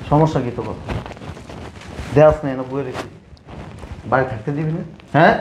সমস্যা কি তোর? দেওয়াস নেই না বয়ে রেখে বাড়ি থাকতে দিবি না? হ্যাঁ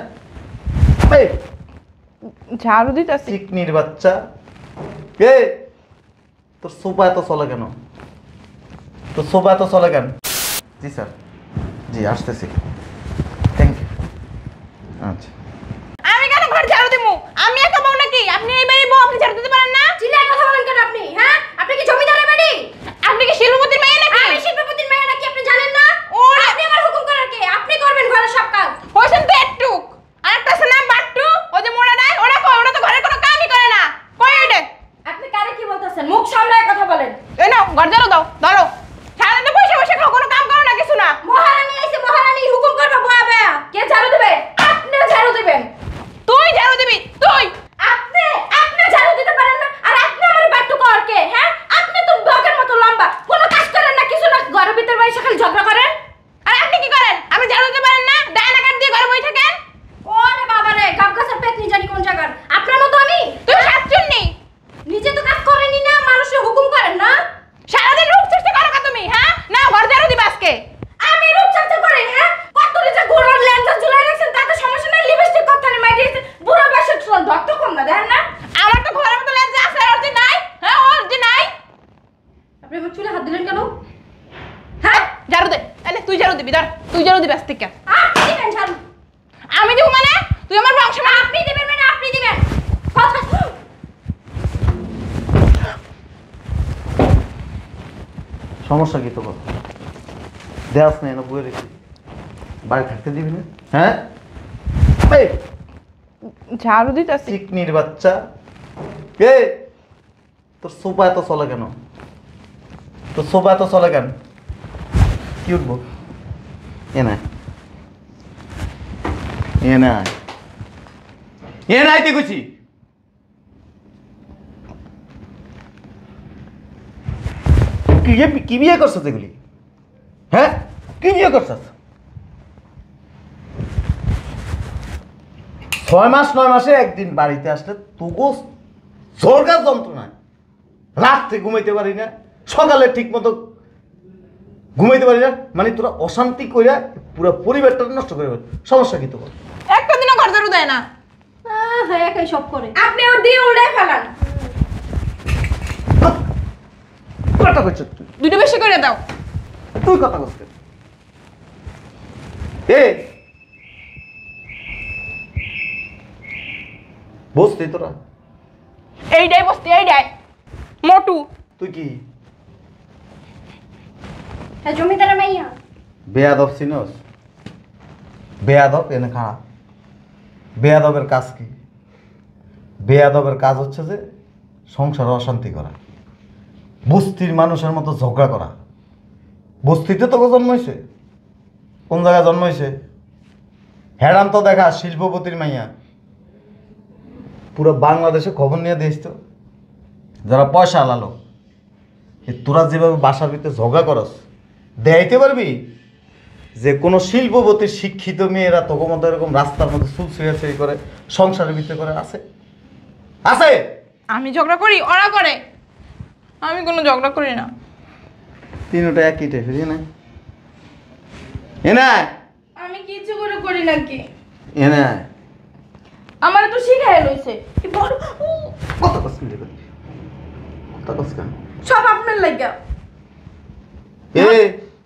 ঝাড়ু দিতেছি। চিকনির বাচ্চা কে? তোর সোফা এত চলে কেন? তোর সোফা এত চলে কেন? জি স্যার, জি আসতেছি, থ্যাংক ইউ। আচ্ছা আমি কেন ঘর ঝাড়ু দিমু? আমি একা বউ নাকি? আপনি এই বাড়ির বউ, আপনি ঝাড়ু দিতে পারেন না? চিল্লায় কথা বলেন কেন আপনি? হ্যাঁ, আপনি কি জমিদারের বাড়ি? আপনি কি শিল্পপতির মেয়ে নাকি? আমি শিল্পপতির মেয়ে নাকি আপনি জানেন না? ওরে! আপনি আমার হুকুম করার কে? আপনি করবেন ঘরের সব কাজ। হইছেন তো একটুক। আর একটা আছে না বাট্টু, ওই যে মোড়া নাই, ওরা কই? ওরা তো ঘরের কোনো কামই করে না। কই এটা? আপনি কারে কি বলতেছেন? মুখ সামলায় কথা বলেন। এই নাও ঘর ঝাড়ু দাও, ধরো। সারাদিন তো বসে বসে খাও, কোনো কাম করো না কিছু না। মহারানী আইছে, মহারানী হুকুম করবে বয়া বয়া। কে ঝাড়ু দিবে? আপনি ঝাড়ু দিবেন। তুই ঝাড়ু দিবি, তুই। আপনি আপনি ঝাড়ু দিতে পারেন না, আর আপনি আমার বাট্টু কর কে? হ্যাঁ, আপনি তো বগের মতো লম্বা, কোনো কাজ করেন না, কিছু না, ঘরের ভিতর বসে খালি ঝগড়া করেন। আর আপনি কি করেন? আপনি ঝাড়ু দিতে পারেন না? ডায়না কাট দিয়ে ঘরে বসে থাকেন। ওরে বাবা রে, গাবগাছের পেতনি জানি কোন জায়গার। আপনার মতো আমি? তুই শাকচুন্নি। নিজে তো কাজ করেনি না, মানুষের হুকুম করেন না। সারাদিন রূপ চর্চা করো কা তুমি? হ্যাঁ না, ঘর ঝাড়ু দিবা আজকে। আমি রূপচর্চা করি? হ্যাঁ, কত রিজা ঘোড়ার লেন্সা ঝুলাই রাখছেন, তাতে সমস্যা নাই। লিপস্টিক কথা নেই, মাইরিয়েছে বুড়ো বয়সে ডক্টর কম না, দেখেন না? আমার তো ঘরের মতো লেন্স আছে, ওর যে নাই। হ্যাঁ, ওর যে নাই। আপনি আমার চুলে হাত দিলেন কেন? হ্যাঁ, ঝাড়ু দে। এনে তুই ঝাড়ু দিবি, ধর। তুই ঝাড়ু দিবি আজ থেকে। আপনি দিবেন ঝাড়ু। আমি দিব মানে? তুই আমার বংশ মানে? আপনি দিবেন মানে আপনি দিবেন। কথা সমস্যা কি তোর? দেওয়াস নেই না বয়ে রেখে বাড়ি থাকতে দিবি না? হ্যাঁ ঝাড়ু দিতেছি। চিকনির বাচ্চা কে? তোর সোফা এত চলে কেন? তোর সোফা এত চলে কেন? কি উঠবো? এ নাই, এ নাই, এ নাই তুই কুচি। কি বিয়ে করছো এগুলি? হ্যাঁ, কি বিয়ে করছস? 6 মাস 9 মাসে একদিন বাড়িতে আসলে তবু জোরগার যন্ত্রণায় রাত্রে ঘুমাইতে পারি না, সকালে ঠিক মতো ঘুমাইতে পারি না। মানে তোরা অশান্তি কইরা পুরো পরিবারটা নষ্ট করে ফেল। সমস্যা কি তোর? একটা দিনও ঘর ঝাড়ু দেয় না। হ্যাঁ, একাই সব করে। আপনি ওর দিয়ে উড়ে ফেলান। কথা কইছ তুই? দুটো বেশি করে দাও। তুই কথা কইছ কেন? এ বসতি তোরা? এইটাই বসতে, এইটাই মোটু। তুই কি হ্যাঁ, জমিদারের মাইয়া। বেয়াদব চিনস? বেয়াদব এনে খারাপ। বেয়াদবের কাজ কি? বেয়াদবের কাজ হচ্ছে যে সংসারে অশান্তি করা, বস্তির মানুষের মতো ঝগড়া করা। বস্তিতে তোকে জন্মাইছে? কোন জায়গায় জন্মাইছে? হ্যারাম তো দেখা শিল্পপতির মাইয়া। পুরো বাংলাদেশে খবর নিয়ে দিস তো, যারা পয়সা আলালো তোরা যেভাবে বাসার ভিতরে ঝগড়া করস, দেখাইতে পারবি যে কোনো শিল্পপতির শিক্ষিত মেয়েরা তোকে মতো এরকম রাস্তার মধ্যে চুল ছিঁড়াছিঁড়ি করে সংসারের ভিতরে করে? আছে? আছে? আমি ঝগড়া করি, ওরা করে। আমি কোনো ঝগড়া করি না। তিনটা একই টাইপের। এনে আমি কিছু করে করি নাকি? এনে আমার তো শিখাই লইছে। কত কষ্ট করে কত কষ্ট। সব আপনার লাগা। এই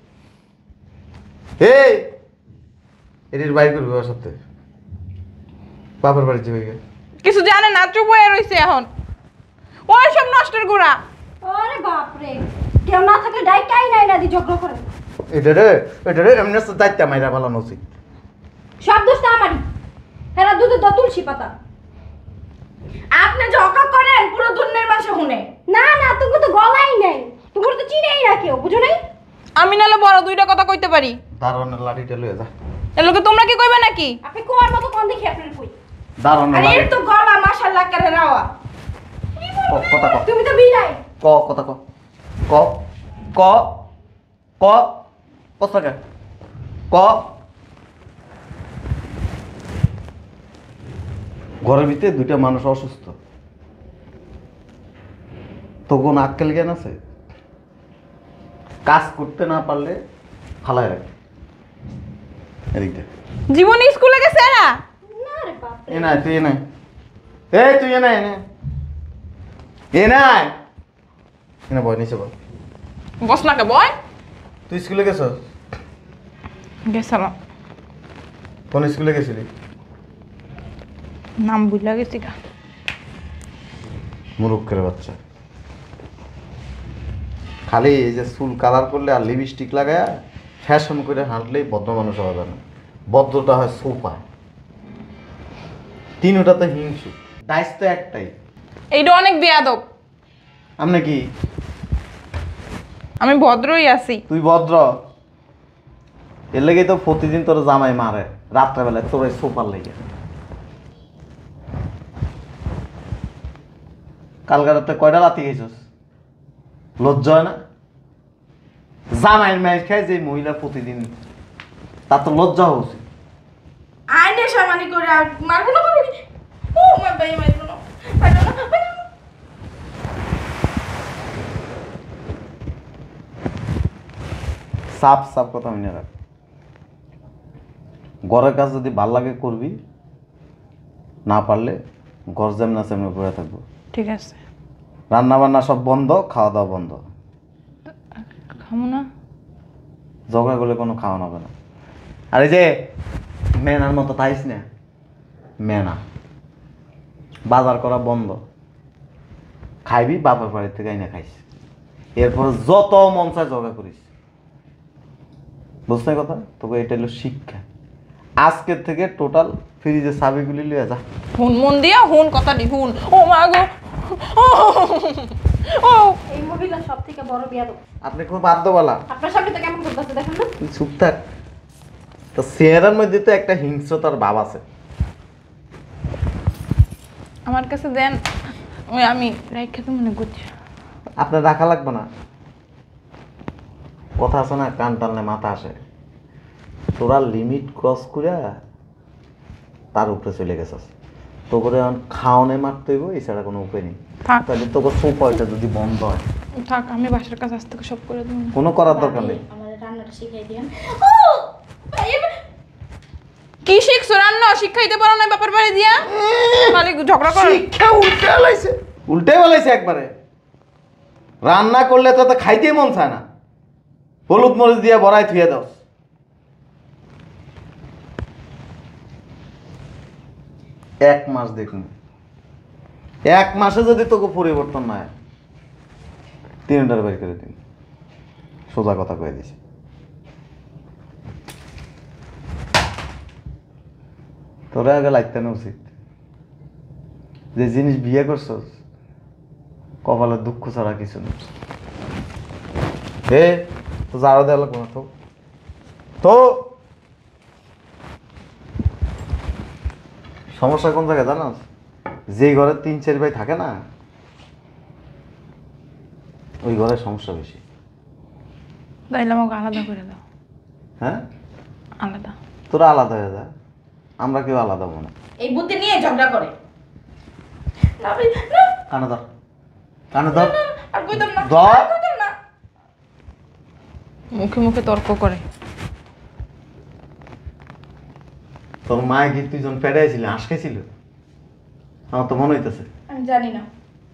এই এটির বাইর করবি ওর সাথে বাপের বাড়ি যাবে। কিছু জানে না, চুপ হয়ে রইছে এখন। ওই সব নষ্টের গোড়া। ওরে বাপ রে, কেউ না থাকলে ডাইকাই নাই না দি ঝগড়া করে। এটা এমনি দায়িত্ব মাইরা পালানো উচিত। সব দোষটা আমারই। হেরা দুধে তো তুলসী পাতা। আপনি ঝগড়া করেন পুরো দুনিয়ার মানুষ শুনে। না না, তুমি তো গলাই নাই, তুমি তো চিনেই না কেউ, বুঝো নাই? আমি নালে বড় দুইটা কথা কইতে পারি। দারোয়ানের লাঠিটা লয়ে যা। এর লোকে তোমরা কি কইবে নাকি? আপনি কোয়ার মতো কোন দেখি আপনার কই? দারোয়ানের আরে লাঠি। এর তো গলা মাশাআল্লাহ করে রাওয়া। কথা ক। তুমি তো বিলাই। ক কথা ক ক ক ক কথা ক ক। ঘরের ভিতরে দুইটা মানুষ অসুস্থ, তো কোন আক্কেল জ্ঞান আছে? কাজ করতে না পারলে ফালায় রাখ। এদিকটা জীবনে স্কুলে গেছে এরা? না রে বাপ রে। এ নাই তুই এ নাই, এই তুই এ নাই, এ নাই, এনে বয়, নিচে বয়। বস না কে বয়। তুই স্কুলে গেছ? গেছিলাম, কোন স্কুলে গেছিলি? নাম ভুলে গেছি গা। মুরুক্কের বাচ্চা, খালি এই যে চুল কালার করলে আর লিপস্টিক লাগায় ফ্যাশন করে হাঁটলেই ভদ্র মানুষ হওয়া যায় না। ভদ্রটা হয় সোফা, তিনটাতে হিংসু, ডাইস তো একটাই। এইটা অনেক বেয়াদব। আমনে কি? আমি ভদ্রই আছি। তুই ভদ্র, এর লেগেই তো প্রতিদিন তোর জামাই মারে রাত্রেবেলায় তোর এই সোফার লেগে। কালকার রাতে কয়টা রাতি গেছিস? লজ্জা হয় না? জামাইয়ের ম্যাচ খায় যে মহিলা প্রতিদিন, তার তো লজ্জা হওয়া উচিত। আইনে সামানি করে আর মারবো না পারবো কি? ও মার ভাই মারবো না, পারবো না, পারবো না। সাপ সাপ কথা মনে রাখ। ঘরের কাজ যদি ভাল লাগে করবি, না পারলে ঘর যেমন আছে এমনি পড়ে থাকবো। ঠিক আছে, রান্না বান্না সব বন্ধ, খাওয়া দাওয়া বন্ধ। খামো না। ঝগড়া করলে কোনো খাওয়া হবে না। আর এই যে মেনার মতো তাইস না, মেনা বাজার করা বন্ধ, খাইবি বাপের বাড়ির থেকে এনে খাইস, এরপরে যত মন চায় ঝগড়া করিস। বুঝতে কথা? তোকে এটা হলো শিক্ষা। আজকের থেকে টোটাল ফ্রিজের চাবিগুলি লিয়ে যা। হুন মন দিয়া হুন কথাটি হুন। ও মা গো, ও এই মহিলা সব থেকে বড় বিয়াদব। আপনি খুব বাধ্যবালা। আপনার সামনে তো কেমন করতেছে দেখেন না। তুই চুপ থাক। তো চেহারার মধ্যে তো একটা হিংস্রতার ভাব আছে। আমার কাছে দেন, ওই আমি রাইখা তো মনে করছি। আপনার রাখা লাগবে না। কথা আছে না, কান টানলে মাথা আসে। তোরা লিমিট ক্রস করে তার উপরে চলে গেছিস। তো করে খাওয়ানে মারতে হইব, এছাড়া কোনো উপায় নেই। থাক তাহলে তোকে সোফাটা যদি বন্ধ হয়, থাক, আমি বাসার কাজ আজ থেকে সব করে দেবো। কোনো করার দরকার নেই। আমাদের রান্নাটা শিখিয়ে দিয়েন। কি শিখছো? রান্না শিখাইতে পারো না বাপের বাড়ি দিয়া? খালি ঝগড়া করো। শিক্ষা উল্টে বলাইছে, উল্টে বলাইছে একবারে। রান্না করলে তো খাইতেই মন চায় না, হলুদ মরিচ দিয়ে বড়াই থুয়ে দাও। 1 মাস দেখুন, 1 মাসে যদি তোকে পরিবর্তন না হয়, 3টার বের করে দিন। সোজা কথা কয়ে দিছি। তোরা আগে লাগতে না উচিত। যে জিনিস বিয়ে করছস, কপালে দুঃখ ছাড়া কিছু নেই। হে তো যারা দেওয়া লাগবে না। তো তো সমস্যা কোন জায়গায় জানাস? যে ঘরে 3-4 ভাই থাকে না, ওই ঘরে সমস্যা বেশি। তাইলে আমাকে আলাদা করে দাও। হ্যাঁ, আলাদা। তোরা আলাদা হয়ে যা, আমরা কেউ আলাদা হবো না। এই বুদ্ধি নিয়ে ঝগড়া করে। না ভাই, না, কানে ধর, কানে ধর, আর কইতাম না, ধর। আর কইতাম না। মুখে মুখে তর্ক করে। তোর মায়ে কি তুই যখন পেড়াইছিলি হাঁস খেয়েছিল? আমার তো মনে হইতেছে। আমি জানি না।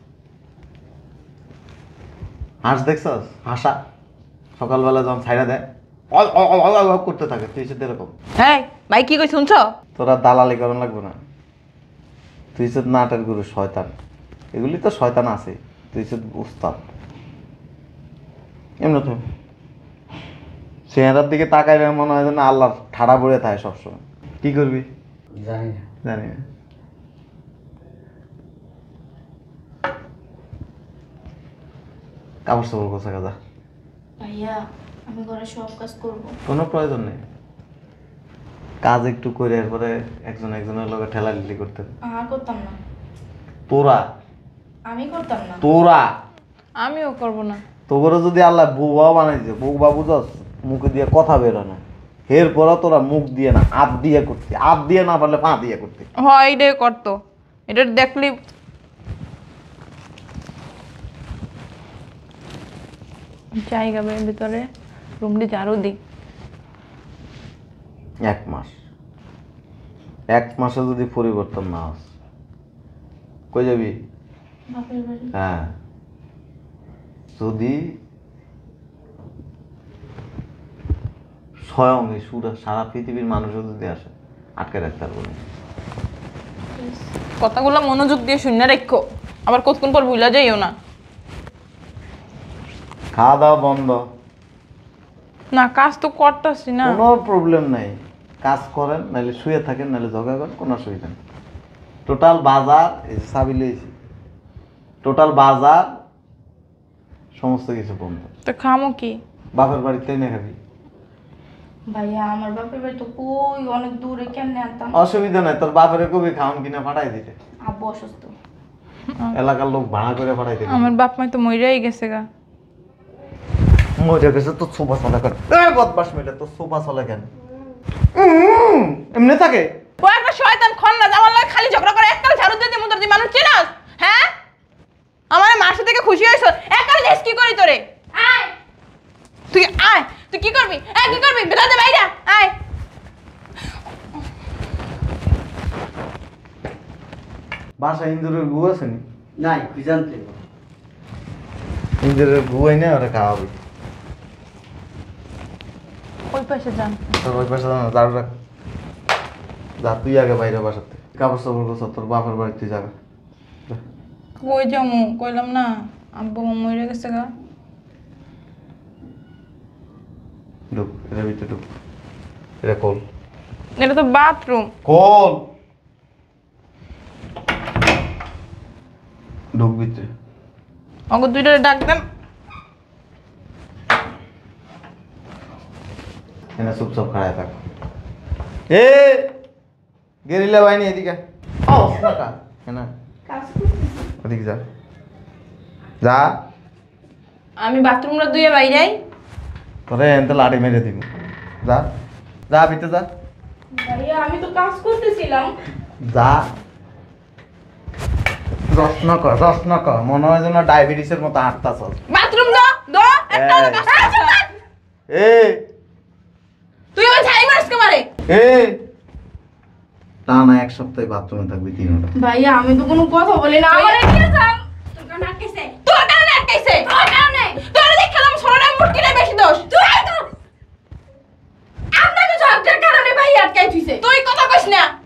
হাঁস দেখছস? হাসা সকালবেলা যখন ছাইড়া দেয় অল অল অল অল অল করতে থাকে, তুই সে এরকম। হ্যাঁ ভাই, কি কই শুনছো? তোরা দালালি করন লাগবে না। তুই সে নাটের গুরু শয়তান, এগুলি তো শয়তান আছে, তুই সে উস্তাদ। এমনি তো চেহারার দিকে তাকাইলে মনে হয় যেন আল্লাহর ঠাড়া পড়ে থাকে সবসময়। কি করবি জানি না। জানি না। কাপড় চাপড় কোথা কাজা, ভাইয়া আমি ঘরে সব কাজ করব। কোনো প্রয়োজন নেই। কাজ একটু করে এরপরে একজন একজনের লগে ঠেলাঠেলি করতে। করতাম না। তোরা আমি করতাম না। তোরা আমিও করবো না। তোরা যদি আল্লাহ বউবা বানাইছে, বউবা বুঝস মুখে দিয়ে কথা বেরো না, এরপর তোরা মুখ দিয়ে না হাত দিয়ে করতে, হাত দিয়ে না পারলে পা দিয়ে করতে। হয় এটাই করতো, এটা দেখলি জায়গা বের ভিতরে রুমটি ঝাড়ু দিই। 1 মাস, 1 মাসে যদি পরিবর্তন না হয় কই যাবি? বাপের বাড়ি। হ্যাঁ, যদি স্বয়ং এই সারা পৃথিবীর মানুষও যদি আসে আটকে রাখতে পারবো না। কথাগুলো মনোযোগ দিয়ে শুনে রাখো, আবার কতক্ষণ পর ভুলা যাইও না। খাওয়া দাওয়া বন্ধ। না কাজ তো করতেছি না। কোনো প্রবলেম নাই, কাজ করেন নাহলে শুয়ে থাকেন নাহলে জগা করেন, কোনো অসুবিধা নেই। টোটাল বাজার এই যে চাবি লইছি, টোটাল বাজার সমস্ত কিছু বন্ধ। তো খামো কি? বাপের বাড়িতেই না খাবি। ভাইয়া আমার বাপের বাড়ি তো কই অনেক দূরে, কেমনে আনতাম? অসুবিধা নাই, তোর বাপের কবি খাওন কিনা পাঠাই দিতে, আব্বু অসুস্থ। এলাকার লোক ভাড়া করে পাঠাই দিতে। আমার বাপ মা তো মইরাই গেছে গা। মজা গেছে তো সোফা চলে কেন? বদমাস মেলে তো সোফা চলে কেন? এমনি থাকে। ও একটা শয়তান খন্নাস, আমার লাগে খালি ঝগড়া করে, এককাল ঝাড়ু দিতে মুদর দি মানুষ চিনাস? হ্যাঁ, আমার মাসে থেকে খুশি হইছ, এককাল দেশ কি করি তোরে? আয় তুই আয়, তুই কি করবি? কি করবি? বেলাতে বাইরা আয়। বাসা ইন্দুরের গু আছে নি? নাই কি জানতে ইন্দুরের গু আইনে ওরা খাওয়াবি। ওই পাশে যান। তোর ওই পাশে না, দাঁড় রাখ। যা তুই আগে বাইরে বাসাতে কাপড় চাপড় গোছা, তোর বাপের বাড়িতে যাবে। কই যামু? কইলাম না আব্বু মা মইরা গেছে গা। ঢুক, এর ভিতরে ঢুক। এটা কল, এটা তো বাথরুম। কল ঢুক ভিতরে। ওকে দুইটারে ডাক দেন। এনে চুপচাপ খাড়ায় থাক। এ গেরিলা বাহিনী এদিকে। ও টাকা এনা কাজ করতেছি। ওদিকে যা, যা। আমি বাথরুমটা ধুয়ে বাইরাই। তোরে এনতে লাঠি মেরে দিব। যা যা, ভিতরে যা, ভাইয়া আমি তো কাজ করতেছিলাম। যা। রসনা কর, মনে হয় যেন ডায়াবেটিসের মতো হাঁটতা চল। বাথরুম দো দো একটা এই। কাজ করছ। এ তুই আমার ছাই মারছ কে মারে? এ টানা 1 সপ্তাহে বাথরুমে থাকবি 3 ঘন্টা। ভাইয়া আমি তো কোনো কথা বলি না। আমার এদিকে যান। তোর কানে আটকেছে। তোর কারণে আটকাইছে। তোর কারণে। তোর দেখলাম সোনার মূর্তিটাই বেশি দোষ। তুই তো আপনাকে ঝগড়ার কারণে ভাই আটকাই থইছে। তুই কথা কইস না।